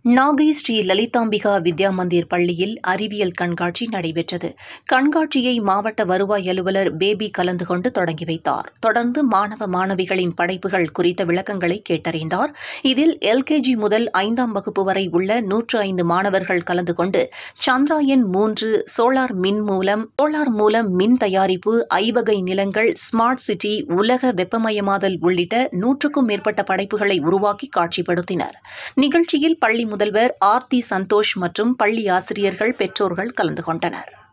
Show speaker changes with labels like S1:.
S1: நாகை ஸ்ரீ லலிதாம்பிகா வித்யா மந்திர் பள்ளியில் அறிவியல் கண்காட்சி நடைபெற்றது. கண்காட்சியை மாவட்ட வருவாய் அலுவலர் பேபி கலந்து கொண்டு தொடங்கி வைத்தார். தொடர்ந்து மாணவ மாணவிகளின் படைப்புகள் குறித்த விளக்கங்களை கேட்டறிந்தார். இதில் LKG முதல் 5ஆம் வகுப்பு வரை உள்ள 105 மாணவர்கள் கலந்து கொண்டு சந்திராயன் 3 சோலார் மூலம் மின் தயாரிப்பு, ஐவகை நிலங்கள், ஸ்மார்ட் சிட்டி, உலக வெப்பமயமாதல் உள்ளிட்ட 100க்கும் மேற்பட்ட படைப்புகளை உருவாக்கி காட்சிப்படுத்தினர். நிகழ்ச்சியில் பள்ளி முதல்வர் ஆர்த்தி சந்தோஷ் மற்றும் பள்ளி ஆசிரியர்கள், பெற்றோர்கள் கலந்து கொண்டனர்.